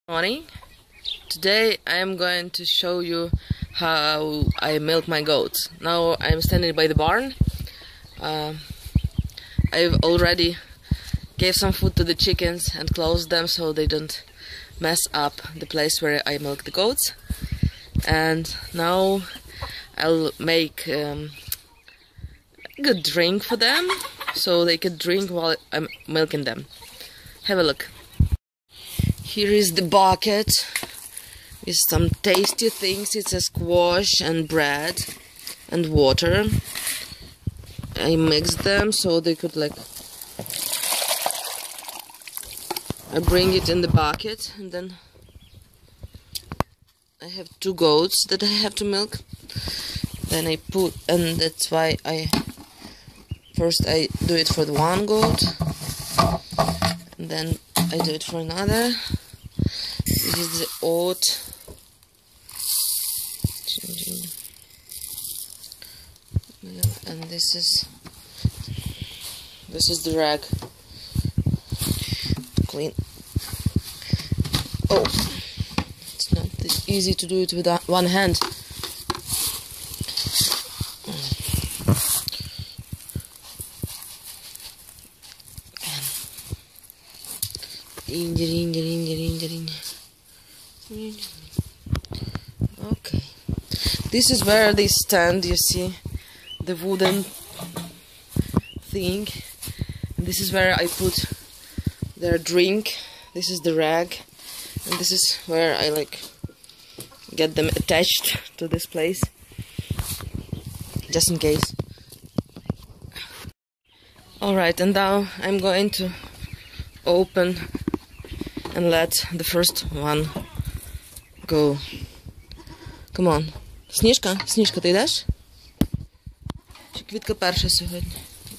Morning. Today I am going to show you how I milk my goats. Now I'm standing by the barn. I've already gave some food to the chickens and closed them so they don't mess up the place where I milk the goats. And now I'll make a good drink for them so they can drink while I'm milking them. Have a look. Here is the bucket with some tasty things. It's a squash and bread and water. I mixed them so they could I bring it in the bucket, and then I have 2 goats that I have to milk. Then I put, and that's why first I do it for the 1 goat, and then I do it for another. This is the oat. And this is the rag. Clean. Oh, it's not this easy to do it with one hand. Okay, this is where they stand. You see the wooden thing, and this is where I put their drink. This is the rag, and this is where I get them attached to this place, just in case. Alright, and now I'm going to open and let the first one go. Come on. Сніжка, ти йдеш? Чи Квітка перша сьогодні?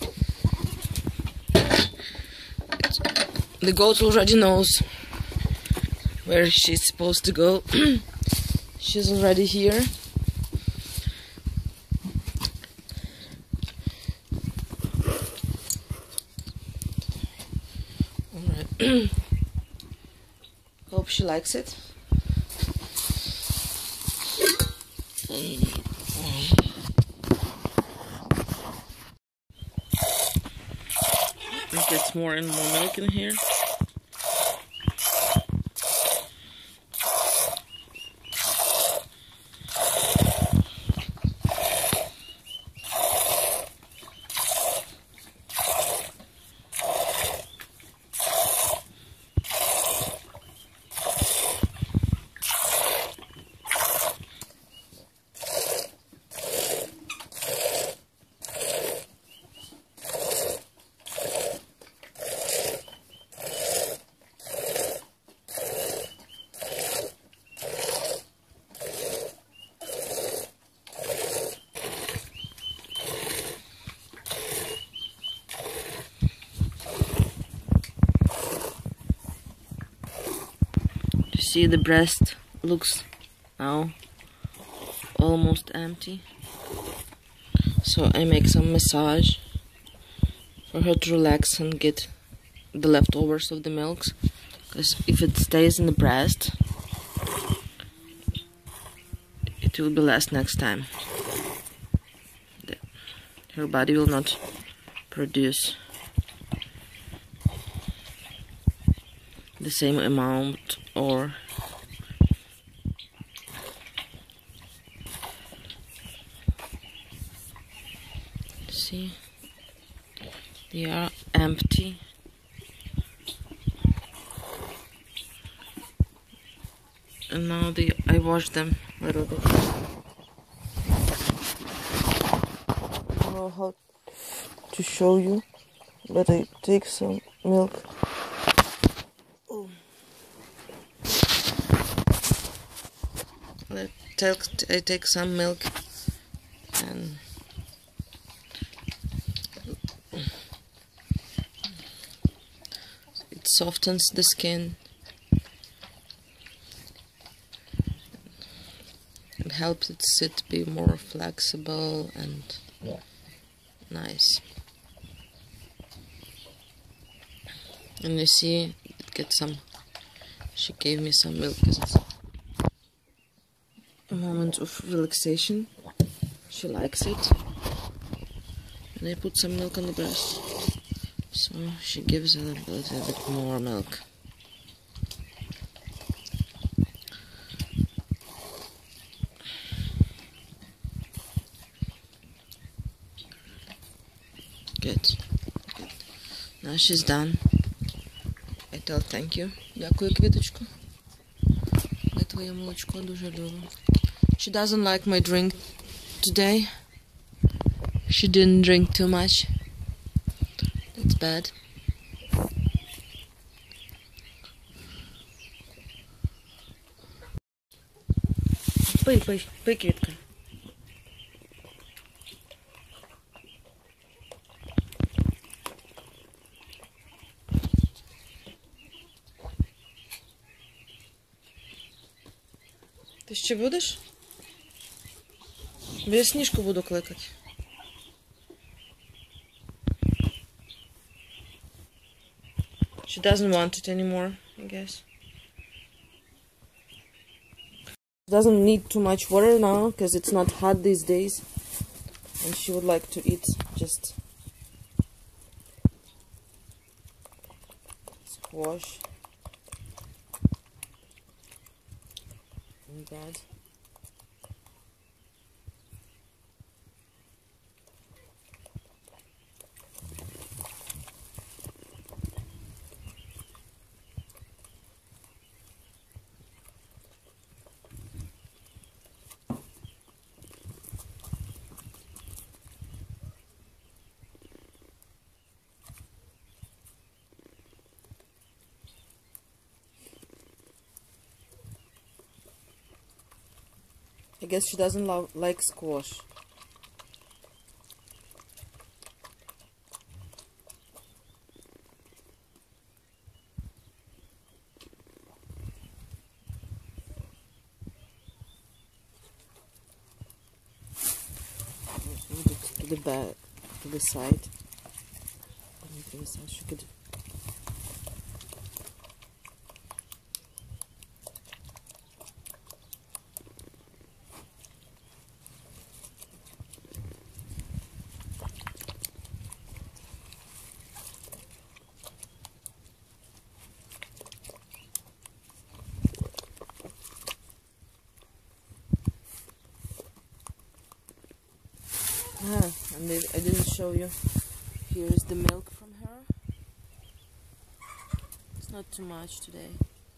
The goat already knows where she's supposed to go. She's already here. Alright. Hope she likes it. It gets more and more milk in here. See, the breast looks now almost empty, so I make some massage for her to relax and get the leftovers of the milks, because if it stays in the breast it will be less next time. Her body will not produce the same amount, or see, they are empty. And now I wash them a little bit. I don't know how to show you, but I take some milk. I take some milk and it softens the skin. It helps it sit, be more flexible and nice. And you see, it gets some She gave me some milk because it's a moment of relaxation. She likes it. And I put some milk on the breast. So she gives a little bit more milk. Good. Good. Now she's done. I tell thank you. Дякую, квіточко. Я твоє молочко дуже люблю. She doesn't like my drink today. She didn't drink too much. That's bad. Пий, квітка. Ти ще будеш? Бо я Сніжку буду кликати. She doesn't want it anymore, I guess. Doesn't need too much water now because it's not hot these days, and she would like to eat just squash and bread. I guess she doesn't like squash. Move it to the back, to the side. She could. And I didn't show you. Here is the milk from her. It's not too much today.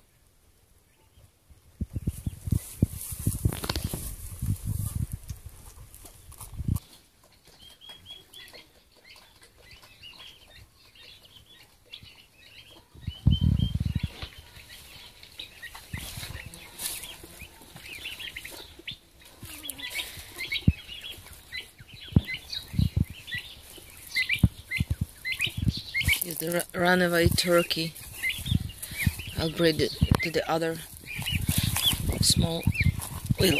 Is the runaway turkey. I'll breed it to the other small little.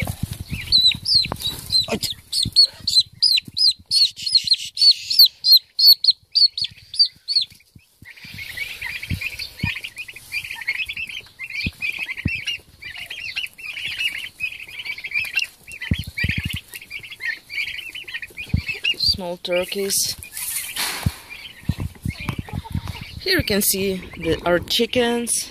Small turkeys. Here you can see our chickens,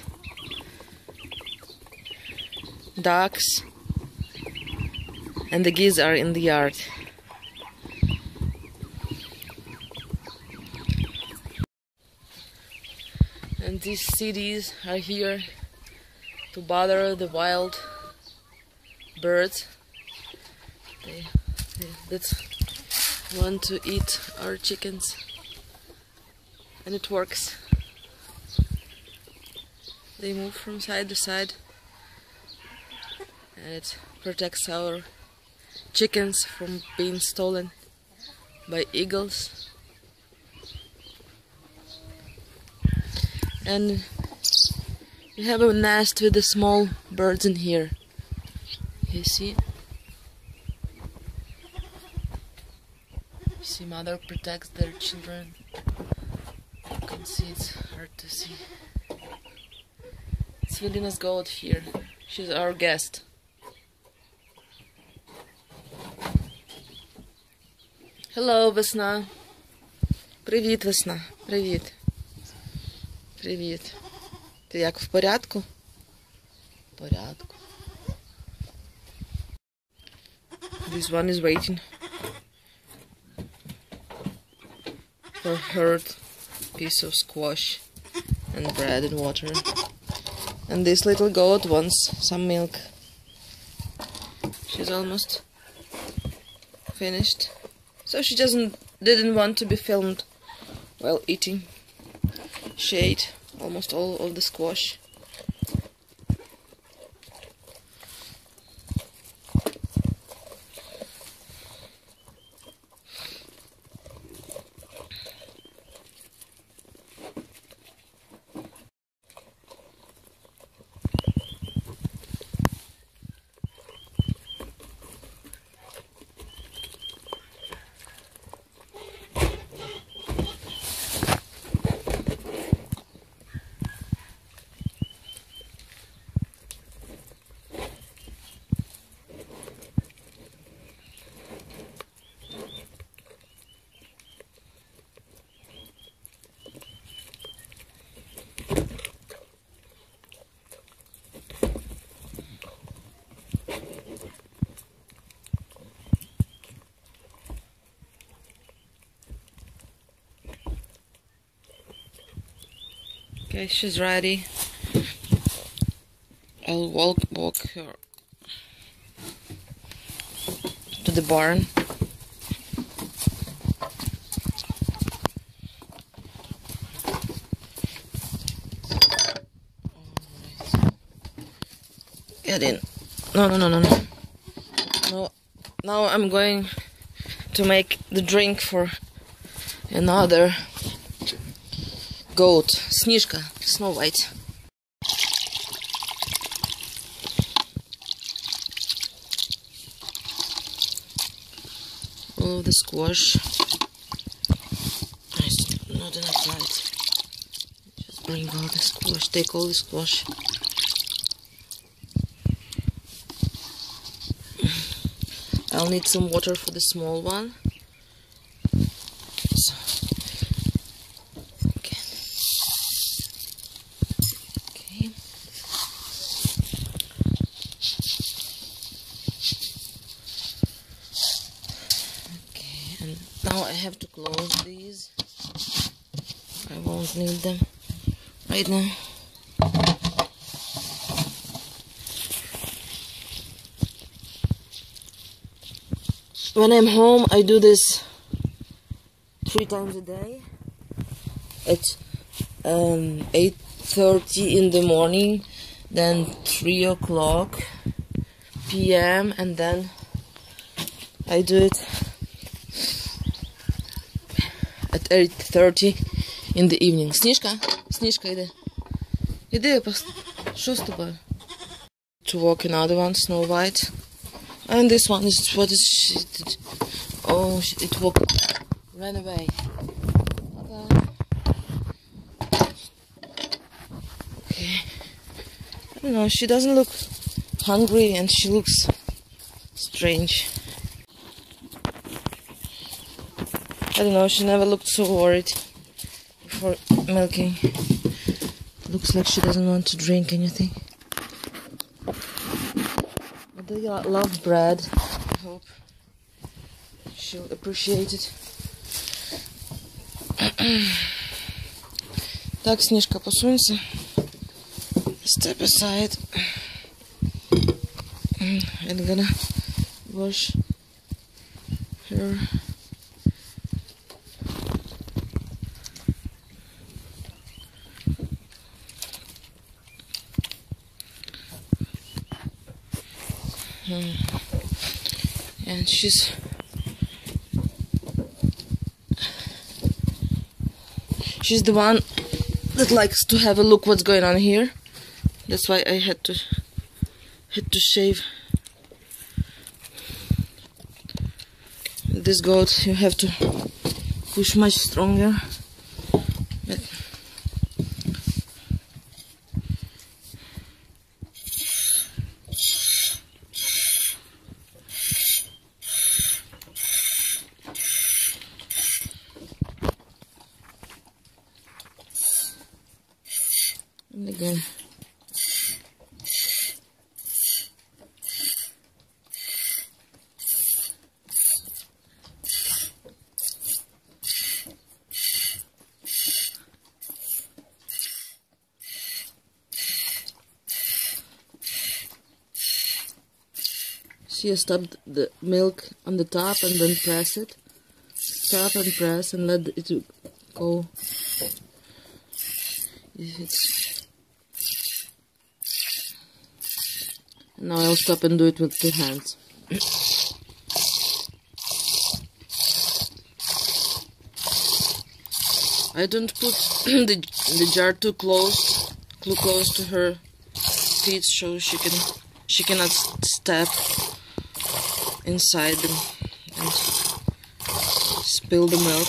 ducks, and the geese are in the yard. And these cities are here to bother the wild birds. They want to eat our chickens, and it works. They move from side to side, and it protects our chickens from being stolen by eagles. And we have a nest with the small birds in here. You see? You see, mother protects their children. You can see it's hard to see. Svelina's goat here. She's our guest. Hello, Весна. Привіт, Весна. Привіт. Привіт. Ти як, в порядку? В порядку. This one is waiting for her piece of squash and bread and water. And this little goat wants some milk. She's almost finished. So she didn't want to be filmed while eating. She ate almost all of the squash. Okay, she's ready. I'll walk her to the barn. Get in. No. No. Now I'm going to make the drink for another goat, Снежка, Snow White. All of the squash. Nice, not enough light. Just bring all the squash, take all the squash. I'll need some water for the small one. Now I have to close these. I won't need them right now. When I'm home, I do this 3 times a day. At 8:30 in the morning, then 3 o'clock p.m. and then I do it at 8:30 in the evening. Снежка, іди. Іди, що з тобою? To walk another one, Snow White. And this one is, what is she did? Oh, it ran away. Okay. I don't know, she doesn't look hungry and she looks strange. I don't know, she never looked so worried before milking. Looks like she doesn't want to drink anything. But they love bread. I hope she'll appreciate it. Так, Снежка, посунься. Step aside. I'm gonna wash her. And she's the one that likes to have a look what's going on here. That's why I had to shave this goat. You have to push much stronger. But again. See, I stopped the milk on the top and then press it. Stop and press and let it go. Now I'll stop and do it with 2 hands. I don't put the jar too close to her feet, so she cannot step inside and spill the milk.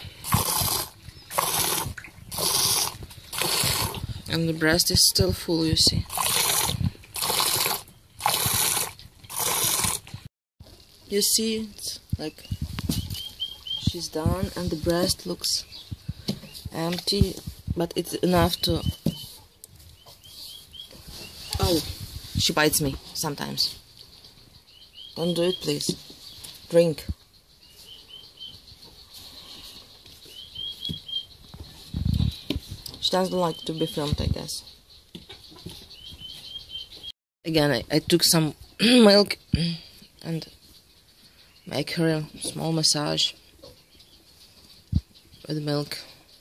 And the breast is still full, you see. You see, it's like she's down and the breast looks empty, but it's enough to... Oh, she bites me sometimes. Don't do it, please. Drink. She doesn't like to be filmed, I guess. Again, I took some milk and make her a small massage with milk.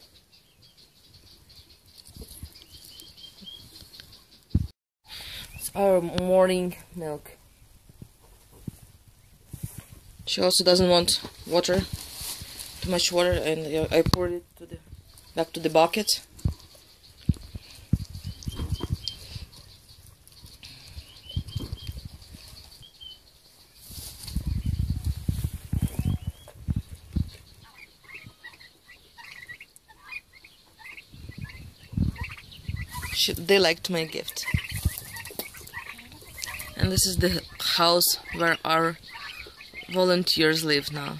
It's our morning milk. She also doesn't want water, too much water, and I poured it back to the bucket. They liked my gift. And this is the house where our volunteers live now.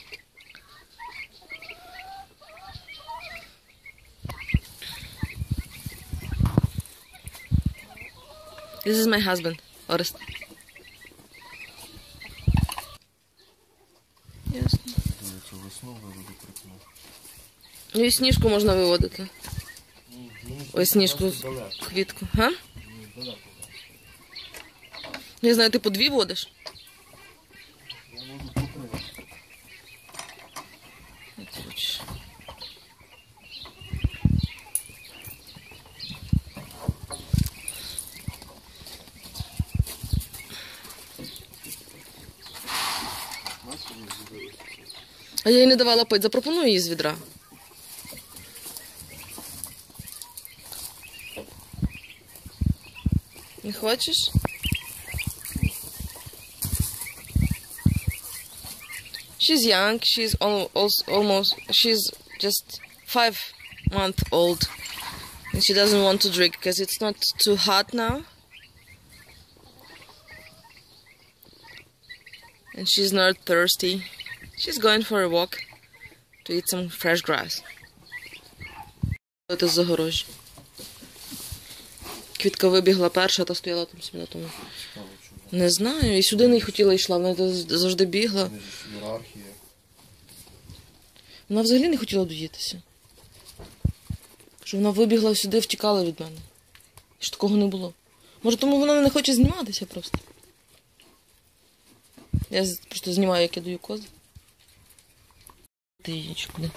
This is my husband, Orest. Ясно. І сніжку можна виводити. Ось сніжку, квітку. Га? Не знаю, ти по 2 водиш? А я їй не давала пити. Запропоную її з відра. Не хочеш? She's young, she's she's just 5 months old. And she doesn't want to drink because it's not too hot now. And she's not thirsty. She's going for a walk to eat some fresh grass. Це загорожі. Квітка вибігла перша, та стояла там собі на тому. Не знаю, і сюди не хотіла йшла, вона завжди бігла. Вона взагалі не хотіла доїтися. Що вона вибігла сюди, втікала від мене. І ж такого не було. Може, тому вона не хоче зніматися просто. Я просто знімаю, як я даю кози. Ти її куди?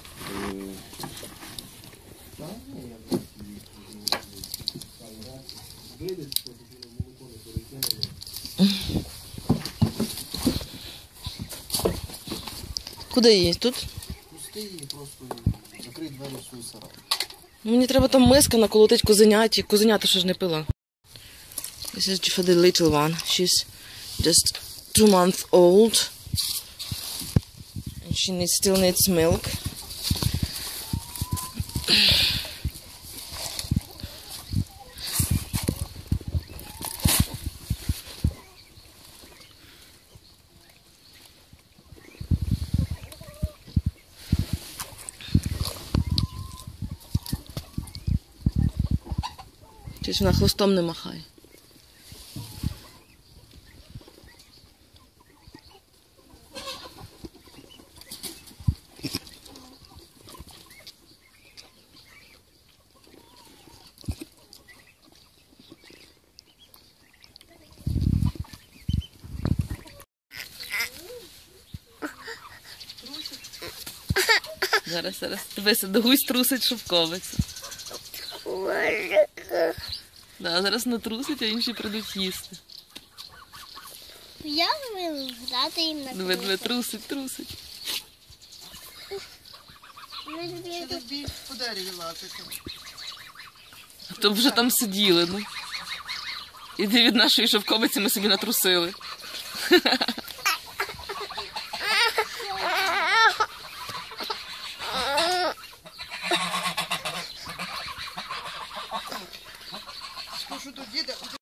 Куди її? Тут? Пусти її, просто закрий двері в свою сарай. Мені треба там миска наколотить козеняті. Козенята що ж не пила. This is for the little one. She's just 2 months old. And she still needs milk. Щось вона хвостом не махає. Зараз. Дивися, до гусь трусить шовковицю. Да, зараз натрусить, а інші прийдуть їсти. Я вмію грати їм на Диви, трусить. Через бій по дереві латити. А то вже там сиділи, ну. Іди від нашої шовковиці ми собі натрусили. Що тут діда?